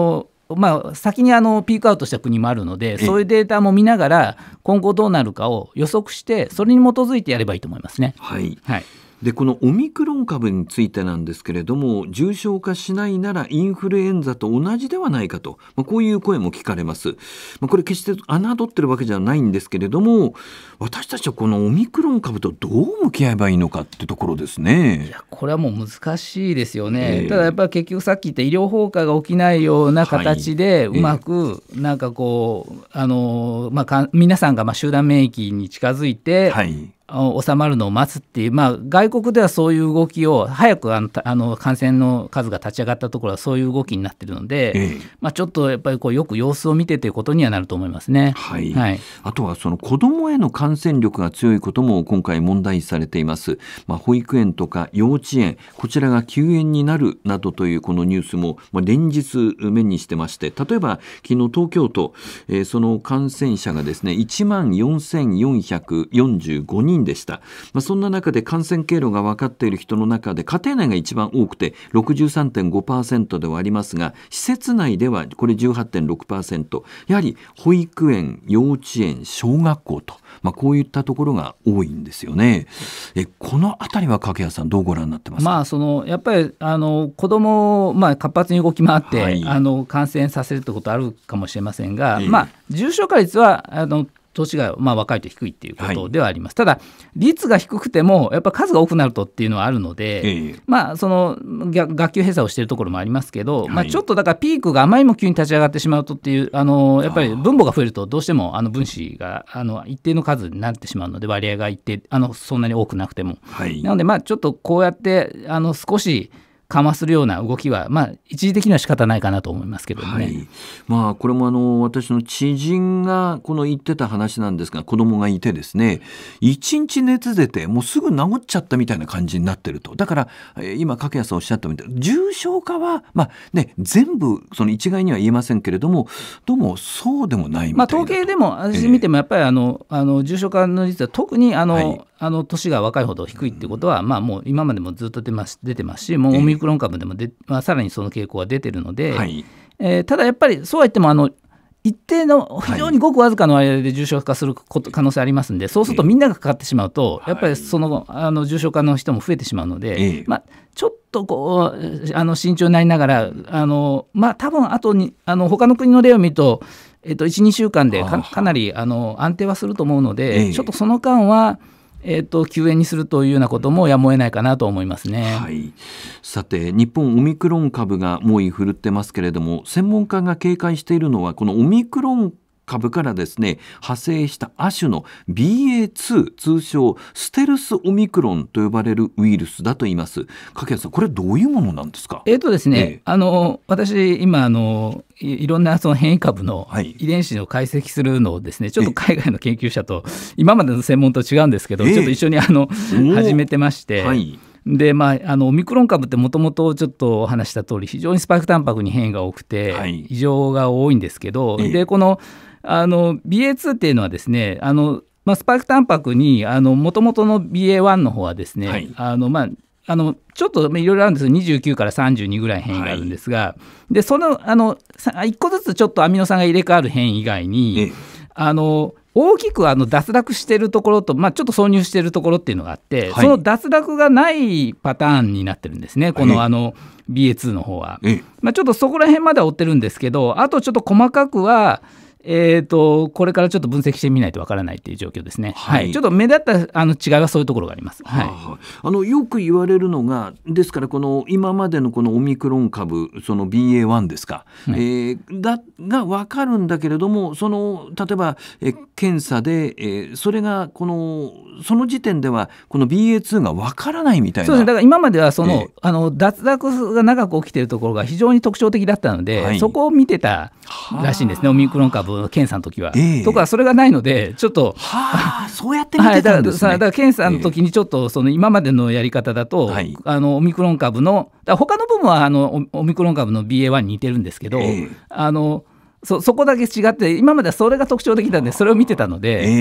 まあ、先にあのピークアウトした国もあるので、そういうデータも見ながら今後どうなるかを予測してそれに基づいてやればいいと思いますね。 はい、 はい。 でこのオミクロン株についてなんですけれども、重症化しないならインフルエンザと同じではないかと、まあ、こういう声も聞かれます。まあ、これ決して侮ってるわけじゃないんですけれども、私たちはこのオミクロン株とどう向き合えばいいのかってところですね。 いやこれはもう難しいですよね、 えー、 ただやっぱり結局さっき言った医療崩壊が起きないような形で、うまくなんかこう、あの、まあ、か皆さんがまあ集団免疫に近づいて、はい、収まるのを待つっていう、まあ、外国ではそういう動きを早くあのあの感染の数が立ち上がったところはそういう動きになっているので、ええまあ、ちょっとやっぱりこうよく様子を見てということにはなると思いますね。 はいはい、あとはその子どもへの感染力が強いことも今回問題視されています。まあ、保育園とか幼稚園、こちらが休園になるなどというこのニュースも、まあ、連日目にしてまして、例えば昨日東京都、えー、その感染者がですねいちまんよんせんよんひゃくよんじゅうごにんでした。まあ、そんな中で感染経路が分かっている人の中で家庭内が一番多くて ろくじゅうさんてんごパーセント ではありますが、施設内ではこれ じゅうはちてんろくパーセント、 やはり保育園、幼稚園、小学校と、まあ、こういったところが多いんですよね。えこのあたりは掛谷さんどうご覧になってますか。 まあ、そのやっぱりあの子ども、まあ、活発に動き回って、はい、あの感染させるということあるかもしれませんが、えーまあ、重症化率はあの年がまあ若いと低いっていうことではあります、はい、ただ率が低くてもやっぱ数が多くなるとっていうのはあるので、えーまあ、その学級閉鎖をしているところもありますけど、はいまあ、ちょっとだからピークがあまりにも急に立ち上がってしまうとっていう、あのやっぱり分母が増えるとどうしてもあの分子があの一定の数になってしまうので、割合が一定あのそんなに多くなくても、はい、なのでまあちょっとこうやってあの少し緩和するような動きは、まあ、一時的には仕方ないかなと思いますけどね。はいまあ、これもあの私の知人がこの言ってた話なんですが、子供がいてですねいちにち熱出てもうすぐ治っちゃったみたいな感じになってると。だから今掛谷さんおっしゃったみたいな重症化は、まあね、全部その一概には言えませんけれども、どうもそうでもないみたいな、まあ、 統計でも私見てもやっぱりあの、えー、あの重症化の率は特にあの、はいあの年が若いほど低いっていうことは、まあ、もう今までもずっと出ます、出てますし、もうオミクロン株でもで、まあ、さらにその傾向は出てるので、はいえー、ただやっぱりそうは言ってもあの一定の非常にごくわずかの間で重症化すること可能性ありますんで、そうするとみんながかかってしまうとやっぱりその、あの重症化の人も増えてしまうので、まあ、ちょっとこうあの慎重になりながらあの、まあ、多分あとにあの他の国の例を見ると、えっと、いち、にしゅうかんで か, かなりあの安定はすると思うので、ちょっとその間はえー、と休園にするというようなこともやむを得ないかなと思いますね。 はい、さて日本オミクロン株が猛威振るってますけれども、専門家が警戒しているのはこのオミクロン株からですね派生した亜種の ビーエーツー 通称ステルスオミクロンと呼ばれるウイルスだと言います。掛谷さん、これどういうものなんですか。 えーとですね、えー、あの私今あの い, いろんなその変異株の遺伝子を解析するのをですね、はい、ちょっと海外の研究者と今までの専門と違うんですけど、えー、ちょっと一緒にあの始めてまして、はいでまあ、あのオミクロン株ってもともとちょっとお話した通り非常にスパイクタンパクに変異が多くて、はい、異常が多いんですけど、えー、でこのあの ビーエーツー っていうのはですねあの、まあ、スパイクタンパクにもともとの ビーエーワン の方はですね、はいあのまああのちょっといろいろあるんですよ。にじゅうきゅうからさんじゅうにぐらい変異があるんですが、はい、でそのあのいっこずつちょっとアミノ酸が入れ替わる変異以外に、ええ、あの大きくあの脱落しているところと、まあ、ちょっと挿入しているところっていうのがあって、はい、その脱落がないパターンになってるんですね、この、あの ビーエーツー の方は、まあ、ちょっとそこら辺までは追ってるんですけど、あとちょっと細かくはえー、とこれからちょっと分析してみないとわからないという状況ですね、はいはい、ちょっと目立ったあの違いはそういうところがあります、はいはあ、あのよく言われるのがですからこの今までのこのオミクロン株その ビーエーワン ですか、はいえー、だが分かるんだけれどもその例えばえ検査で、えー、それがこのその時点ではこの ビーエーツー が分からないみたいな。 そうですね、だから今まではその、えー、あの脱落が長く起きているところが非常に特徴的だったので、はい、そこを見てたらしいんですね、オミクロン株検査の時は、えー、とかそれがないのでちょっとはあそうやって見てたんですね、 はい、だから、だから検査の時にちょっとその今までのやり方だと、はい、あのオミクロン株のだから他の部分はあのオミクロン株の ビーエーワン に似てるんですけど、えー、あの そ, そこだけ違って今まではそれが特徴的なんでそれを見てたので、えー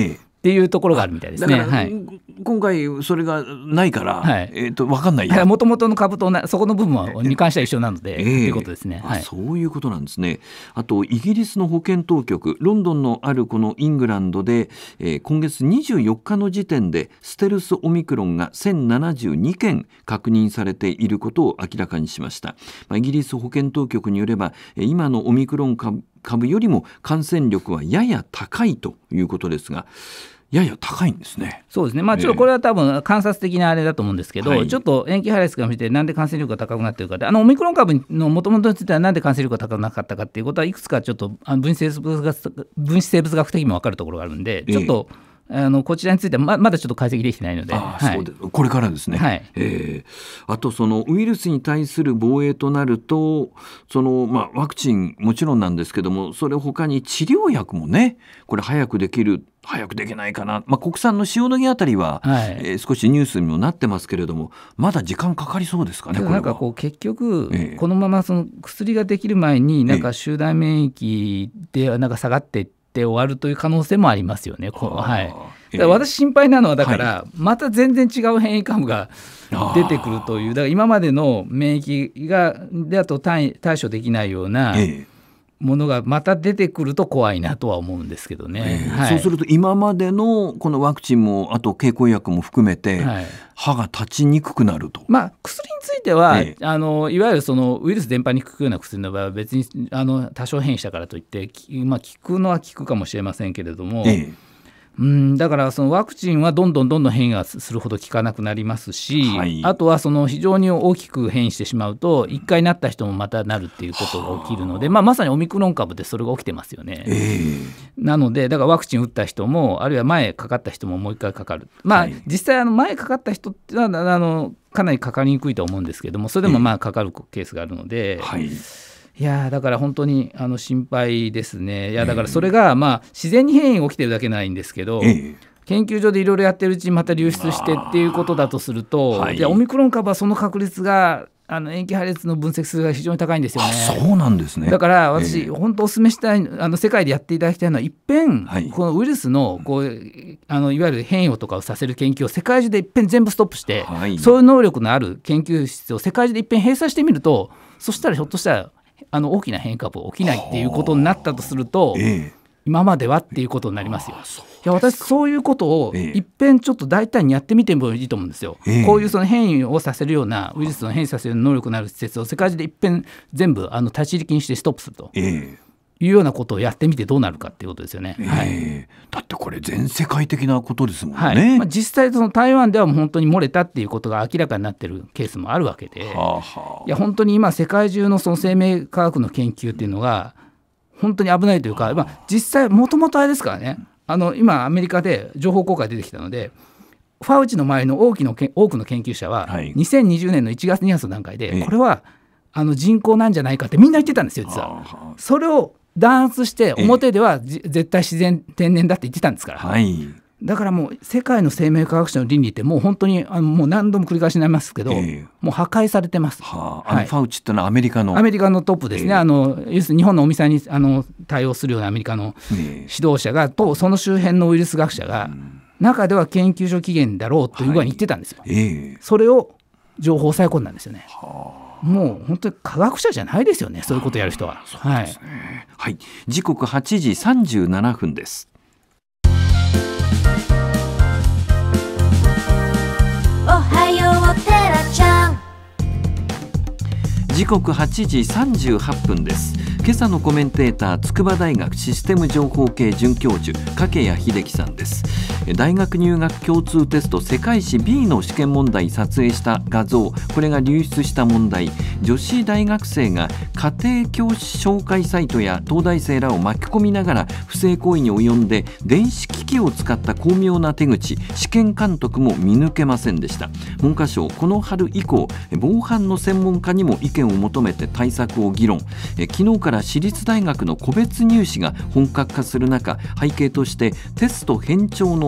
っていうところがあるみたいですね。 だから、 はい、 今回それがないから、はい、えー、と分かんないや、 もともとの株となそこの部分はに関しては一緒なので、えー、ということですね。はい、 そういうことなんですね。あとイギリスの保健当局、ロンドンのあるこのイングランドで、えー、今月にじゅうよっかの時点でステルスオミクロンがせんななじゅうにけん確認されていることを明らかにしました。まあ、イギリス保健当局によれば、今のオミクロン株株よりも感染力はやや高いということですが、やや高いんですね。 そうですね、まあ、ちょっとこれは多分観察的なあれだと思うんですけど、 はい、 ちょっと塩基配列から見てなんで感染力が高くなっているかで、あのオミクロン株のもともとについてはなんで感染力が高くなかったかっていうことはいくつかちょっと分子生物学、分子生物学的にも分かるところがあるんで、ちょっと、えーあのこちらについては ま, まだちょっと解析できてないので、 あ、はい、そうでこれからですね。はい、えー、あとそのウイルスに対する防衛となるとその、まあ、ワクチンもちろんなんですけども、それ他に治療薬もね、これ早くできる早くできないかな、まあ、国産の塩野義あたりは、はい、えー、少しニュースにもなってますけれども、まだ時間かかりそうですかね。これはなんかこう結局、えー、このままその薬ができる前になんか集団免疫でなんか下がっていって終わるという可能性もありますよね。こう、はい、だから私心配なのはだから、はい、また全然違う変異株が出てくるという、だから今までの免疫がだと 対, 対処できないようなものがまた出てくると怖いなとは思うんですけどね。 えーはい、 そうすると今までのこのワクチンもあと経口薬も含めて、はい、歯が立ちにくくなると。 まあ、薬については、ええ、あのいわゆるそのウイルス伝播に効くような薬の場合は別にあの多少変異したからといって、まあ、効くのは効くかもしれませんけれども、ええ、うんだからそのワクチンはどんどんどんどん変異がするほど効かなくなりますし、はい、あとはその非常に大きく変異してしまうといっかいなった人もまたなるっていうことが起きるので、まあ、まさにオミクロン株でそれが起きてますよね。えー、なのでだからワクチン打った人もあるいは前かかった人ももう一回かかる、まあはい、実際あの前かかった人ってのはあのかなりかかりにくいと思うんですけども、それでもまあかかるケースがあるので、えーはいいやだから本当にあの心配ですね。いやだからそれがまあ自然に変異が起きてるだけないんですけど、えー、研究所でいろいろやってるうちにまた流出してっていうことだとすると、はい、じゃあオミクロン株はその確率があの塩基配列の分析数が非常に高いんですよね。 あ、そうなんですね。 だから私、えー、本当お勧めしたいあの世界でやっていただきたいのは一遍、はい、このウイルスのこうあのいわゆる変異とかをさせる研究を世界中で一遍全部ストップして、はい、そういう能力のある研究室を世界中で一遍閉鎖してみると、そしたらひょっとしたらあの大きな変異株起きないっていうことになったとすると、えー、今まではっていうことになりますよ。いや私そういうことをいっぺんちょっと大胆にやってみてもいいと思うんですよ。えー、こういうその変異をさせるようなウイルスの変異させる能力のある施設を世界中でいっぺん全部あの立ち入り禁止でストップすると、えーいうようなことをやってみてどうなるかっていうことですよね。 えーはい、 だってこれ全世界的なことですもんね。 はいまあ、実際その台湾ではもう本当に漏れたっていうことが明らかになってるケースもあるわけで、はあはあ、いや本当に今世界中のその生命科学の研究っていうのが本当に危ないというか、まあ、実際もともとあれですからね、あの今アメリカで情報公開出てきたので、ファウチの前の多くの多くの研究者はにせんにじゅうねんのいちがつにがつの段階でこれはあの人工なんじゃないかってみんな言ってたんですよ実は。それを弾圧して表では、ええ、絶対自然天然だって言ってたんですから、はい、だからもう世界の生命科学者の倫理ってもう本当にあのもう何度も繰り返しになりますけど、え、もう破壊されてます。 はあ、あのファウチってのはアメリカのアメリカのトップですね。あの要するに日本のお店にあの対応するようなアメリカの指導者がとその周辺のウイルス学者が、うん、中では研究所起源だろうというふうに言ってたんですよ。はい、それを情報を抑え込んだんですよね。はあ、もう本当に科学者じゃないですよね、そういうことやる人は。 そうですね。はい、時刻はちじさんじゅうななふんです。 おはようテラちゃん。 時刻はちじさんじゅうはっぷんです。今朝のコメンテーター、筑波大学システム情報系准教授掛谷秀樹さんです。大学入学共通テスト世界史 ビー の試験問題撮影した画像、これが流出した問題、女子大学生が家庭教師紹介サイトや東大生らを巻き込みながら不正行為に及んで電子機器を使った巧妙な手口、試験監督も見抜けませんでした。文科省、この春以降防犯の専門家にも意見を求めて対策を議論。え昨日から私立大学の個別入試が本格化する中、背景としてテスト偏重の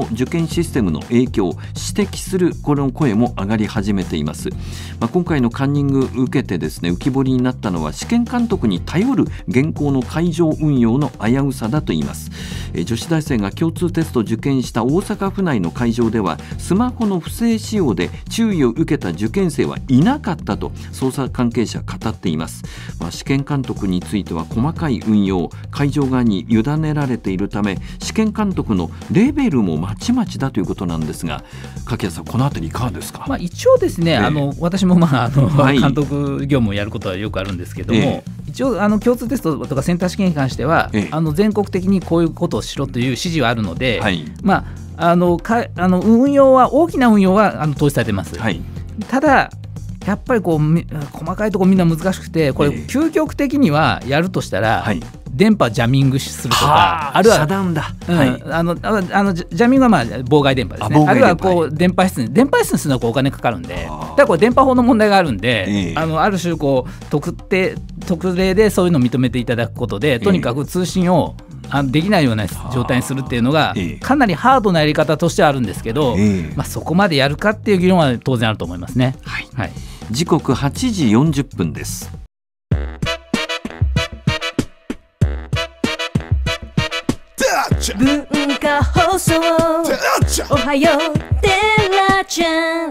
の受験システムの影響を指摘するこの声も上がり始めています。まあ、今回のカンニングを受けてですね、浮き彫りになったのは試験監督に頼る現行の会場運用の危うさだといいます。え女子大生が共通テストを受験した大阪府内の会場ではスマホの不正使用で注意を受けた受験生はいなかったと捜査関係者は語っています。まあ、試験監督については細かい運用、会場側に委ねられているため試験監督のレベルもまちまちだということなんですが、柿谷さんこのあたりいかがですか。 まあ、一応ですね、えー、あの私も、まああのはい、 監督業務をやることはよくあるんですけども、 えー、 一応あの共通テストとかセンター試験に関しては、えー、あの全国的にこういうことをしろという指示はあるので、はい、まあ、あのかあの運用は大きな運用はあの統一されています。はい、ただやっぱりこう細かいところみんな難しくて、これ究極的にはやるとしたら、はい、電波ジャミングするとか、あるいは遮断だ、 うん、はい、あのあのジャミングはまあ妨害電波ですね。 あ, あるいはこう電波室に電波室にするのはお金かかるんで、だからこれ電波法の問題があるんで、えー、あのある種こう特定特例でそういうのを認めていただくことで、とにかく通信をあのできないような状態にするっていうのがかなりハードなやり方としてはあるんですけど、えーまあ、そこまでやるかっていう議論は当然あると思いますね。はい、はい、 時刻はちじよんじゅっぷんです。 文化放送おはようテラちゃん。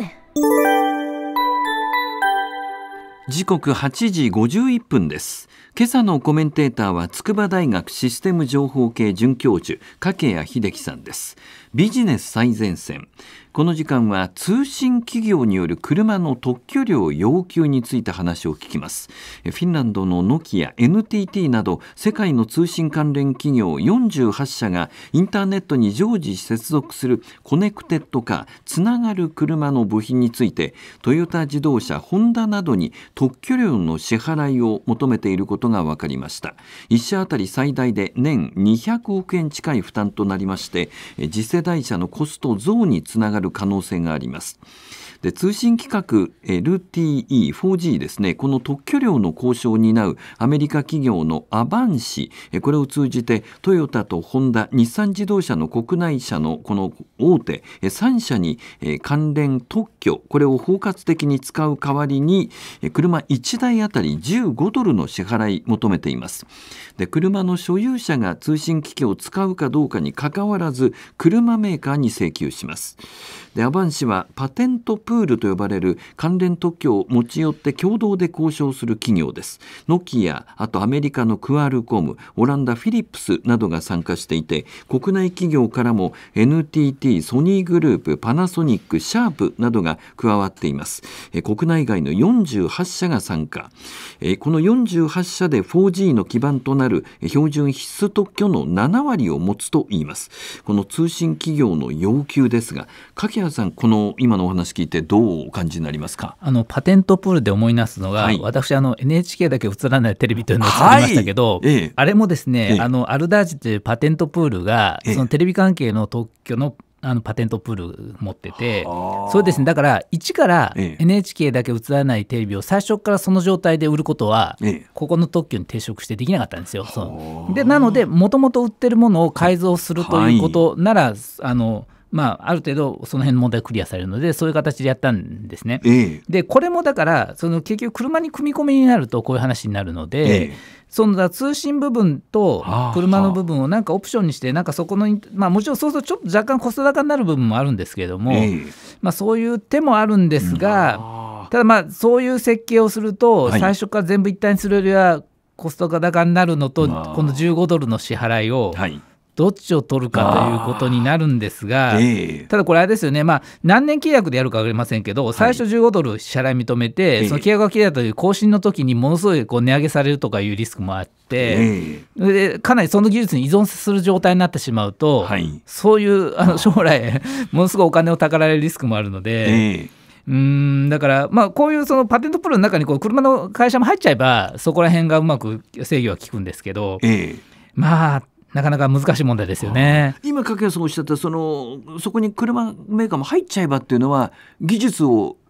時刻はちじごじゅういっぷんです。今朝のコメンテーターは筑波大学システム情報系准教授掛谷秀樹さんです。ビジネス最前線、この時間は通信企業による車の特許料要求について話を聞きます。フィンランドのノキア、エヌティーティー など世界の通信関連企業よんじゅうはっしゃがインターネットに常時接続するコネクテッドカー、つながる車の部品についてトヨタ自動車、ホンダなどに特許料の支払いを求めていることが分かりました。いっ社あたり最大で年にひゃくおくえん近い負担となりまして、次世代車のコスト増につながる可能性があります。で通信規格 エルティーイー、フォージー ですね、この特許料の交渉を担うアメリカ企業のアバンシ、これを通じてトヨタとホンダ、日産自動車の国内車のこの大手さん社に関連特許、これを包括的に使う代わりに車いちだいあたりじゅうごドルの支払い求めています。で車の所有者が通信機器を使うかどうかにかかわらず車メーカーに請求します。でアバンシはパテントプールと呼ばれる関連特許を持ち寄って共同で交渉する企業です。ノキア、あとアメリカのクアルコム、オランダフィリップスなどが参加していて、国内企業からも エヌティーティー、ソニーグループ、パナソニック、シャープなどが加わっています。え国内外のよんじゅうはっ社が参加。えこのよんじゅうはっ社で フォージー の基盤となる標準必須特許のなな割を持つといいます。この通信企業の要求ですが、掛谷さん、この今のお話聞いてどうお感じになりますか。 あのパテントプールで思い出すのが、はい、私あの エヌエイチケー だけ映らないテレビというのを作りましたけど、はいええ、あれもですね、ええ、あのアルダージというパテントプールが、ええ、そのテレビ関係の特許のあのパテントプール持ってて、そうですね、だから一から エヌエイチケー だけ映らないテレビを最初からその状態で売ることは、ええ、ここの特許に抵触してできなかったんですよ。そうでなのでもともと売ってるものを改造するということなら、はい、あのまあ、ある程度その辺の問題クリアされるのでそういう形でやったんですね、ええ、でこれもだからその結局車に組み込みになるとこういう話になるので、ええ、その通信部分と車の部分をなんかオプションにしてなんかそこの、まあ、もちろんそうするとちょっと若干コスト高になる部分もあるんですけれども、ええまあ、そういう手もあるんですが、うん、ただまあそういう設計をすると最初から全部一体にするよりはコストが高になるのと、はい、このじゅうごドルの支払いを、はいどっちを取るかということになるんですが、えー、ただこれあれですよね、まあ、何年契約でやるか分かりませんけど最初じゅうごドル支払い認めて、はい、その契約が切れたという更新の時にものすごいこう値上げされるとかいうリスクもあって、えー、でかなりその技術に依存する状態になってしまうと、はい、そういうあの将来ものすごいお金をたかられるリスクもあるので、えーうーんだからまあこういうそのパテントプールの中にこう車の会社も入っちゃえばそこら辺がうまく制御は効くんですけど、えー、まあなかなか難しい問題ですよね。 今掛谷さんおっしゃったそのそこに車メーカーも入っちゃえばっていうのは技術を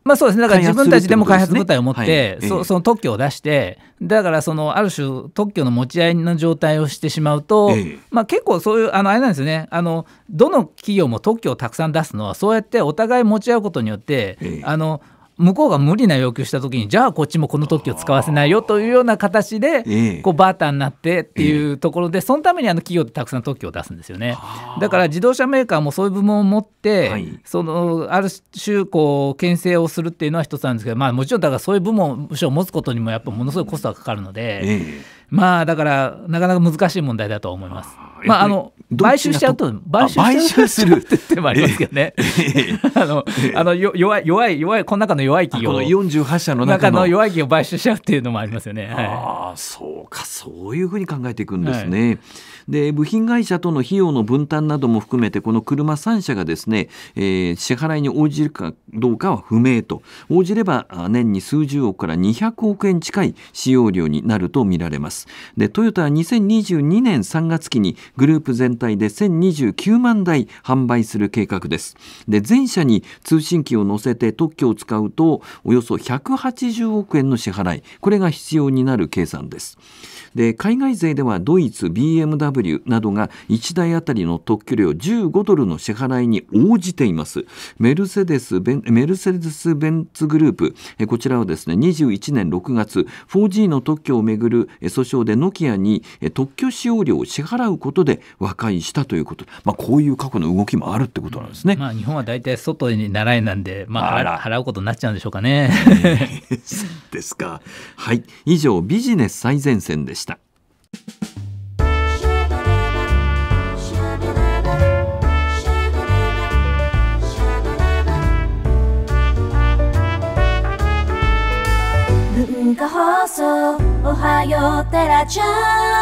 まあそうですね、だから自分たちでも開発部隊を持って、 はいええ、 そ, その特許を出して、だからそのある種特許の持ち合いの状態をしてしまうと、ええまあ、結構そういうあのあれなんですよね、あのどの企業も特許をたくさん出すのはそうやってお互い持ち合うことによって、ええ、あの向こうが無理な要求したときに、じゃあこっちもこの特許を使わせないよというような形で、ええ、こうバーターになってっていうところで、そのためにあの企業ってたくさん特許を出すんですよね。だから自動車メーカーもそういう部門を持って、はい、そのある種こう牽制をするっていうのは一つなんですけど、まあ、もちろんだからそういう部門部署を持つことにもやっぱものすごいコストがかかるので、ええ、まあだからなかなか難しい問題だと思います。まあ、あの買収しちゃうと買収するって手もありますけどね、えー、あの、えー、あの弱い弱い弱いこの中の弱い企業、 よんじゅうはっしゃの中 の, 中の弱い企業を買収しちゃうっていうのもありますよね。はい、 ああそうか、そういうふうに考えていくんですね。はい、で部品会社との費用の分担なども含めてこの車さん社がですね、えー、支払いに応じるかどうかは不明と、応じれば年に数十億からにひゃくおくえん近い使用量になると見られます。でトヨタはにせんにじゅうにねんさんがつ期にグループ全体でせんにじゅうきゅうまんだい販売する計画です。で全社に通信機を載せて特許を使うとおよそひゃくはちじゅうおくえんの支払い、これが必要になる計算です。で海外勢ではドイツ ビーエムダブリュー などがいちだいあたりの特許料じゅうごドルの支払いに応じています。メルセデスベンメルセデスベンツグループ、こちらはですねにじゅういちねんろくがつ フォージー の特許をめぐる訴訟でノキアに特許使用料を支払うことで和解したということ、まあ、こういう過去の動きもあるってことなんですね。 まあ、日本は大体外に習いなんで、まあ、払うことになっちゃうんでしょうかね。 そうですか。はい、以上ビジネス最前線でした。 文化放送おはようテラちゃん。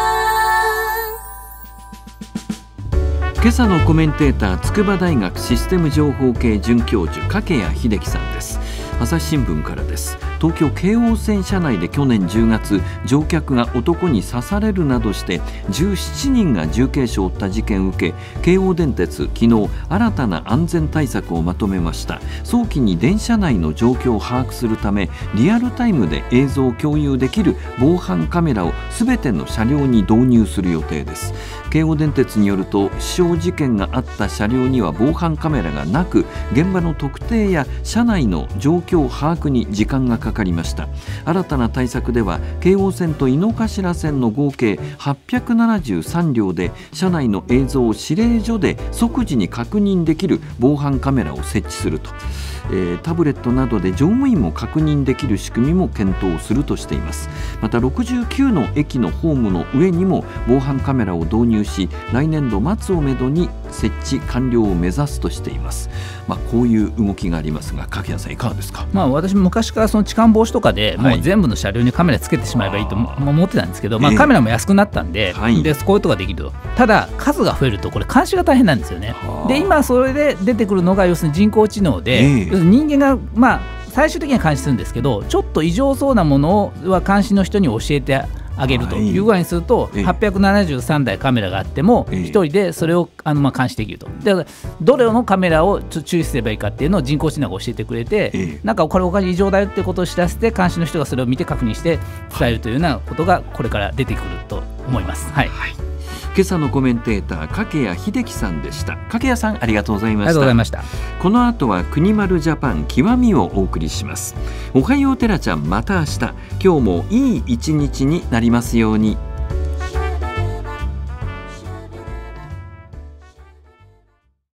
今朝のコメンテーター、筑波大学システム情報系准教授掛谷秀樹さんです。朝日新聞からです。東京京王線車内で去年じゅうがつ、乗客が男に刺されるなどしてじゅうななにんが重軽傷を負った事件を受け、京王電鉄昨日新たな安全対策をまとめました。早期に電車内の状況を把握するため、リアルタイムで映像を共有できる防犯カメラをすべての車両に導入する予定です。京王電鉄によると、死傷事件があった車両には防犯カメラがなく、現場の特定や車内の状況把握に時間がかかりました。新たな対策では、京王線と井の頭線の合計はっぴゃくななじゅうさんりょうで車内の映像を指令所で即時に確認できる防犯カメラを設置すると、えー、タブレットなどで乗務員も確認できる仕組みも検討するとしています。またろくじゅうきゅうの駅のホームの上にも防犯カメラを導入し、来年度末をめどに設置完了を目指すとしています。まあ、こういう動きがありますが、掛谷さんいかがですか。 まあ、私も昔からその痴漢防止とかでもう全部の車両にカメラつけてしまえばいいと思ってたんですけど、まあ、カメラも安くなったんで、えー、でこういうことができると。ただ数が増えるとこれ監視が大変なんですよね。で今それで出てくるのが要するに人工知能で、えー、要するに人間がまあ最終的には監視するんですけど、ちょっと異常そうなものは監視の人に教えてあげるという具合にすると、はっぴゃくななじゅうさんだいカメラがあってもひとりでそれをあのまあ監視できると。でどれのカメラを注意すればいいかっていうのを人工知能が教えてくれて、なんかこれおかしい異常だよってことを知らせて、監視の人がそれを見て確認して伝えるというようなことがこれから出てくると思います。はい、はい、 今朝のコメンテーター、掛谷秀樹さんでした。掛谷さん、ありがとうございました。 ありがとうございました。 この後は国丸ジャパン極みをお送りします。おはようテラちゃん、また明日。今日もいい一日になりますように。